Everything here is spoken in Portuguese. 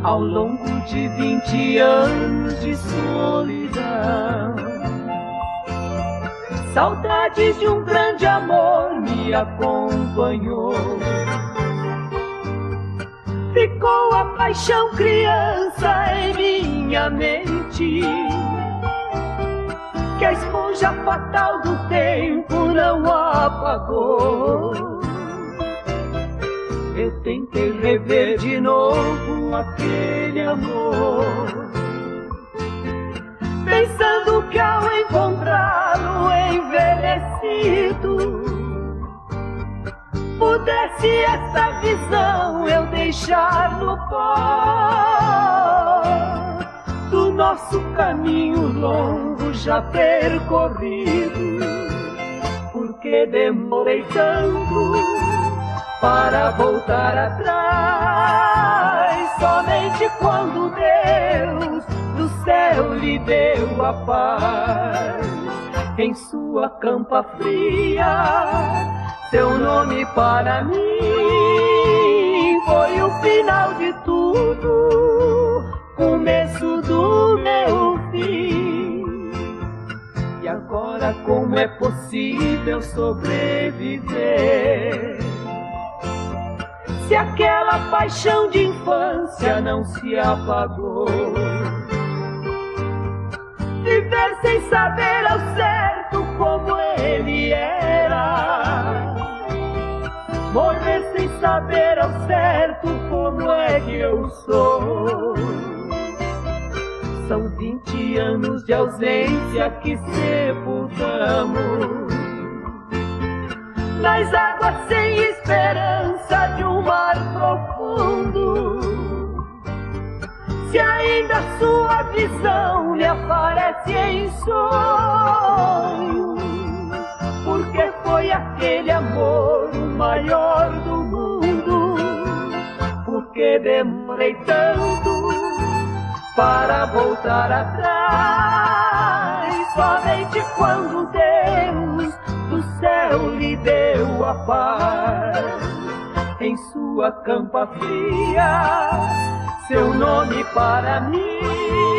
ao longo de 20 anos de solidão. Saudades de um grande amor me acompanhou. Ficou a paixão criança em minha mente, que a esponja fatal do tempo não apagou. Eu tentei rever de novo aquele amor, pensando que ao encontrá-lo envelhecido, pudesse essa visão eu deixar no pó do nosso caminho longo já percorrido. Porque demorei tanto para voltar atrás, somente quando Deus do céu lhe deu a paz. Em sua campa fria, seu nome para mim foi o final de tudo, começo do meu fim. E agora como é possível sobreviver, se aquela paixão de infância não se apagou? Viver sem saber ao certo como ele era, morrer sem saber ao certo como é que eu sou. São 20 anos de ausência que sepultamos nas águas sem esperança de um mar profundo. Se ainda sua visão me aparece em sonho, porque foi aquele amor o maior do mundo. Porque demorei tanto para voltar atrás, somente quando Deus do céu lhe deu a paz. Em sua campa fria, seu nome para mim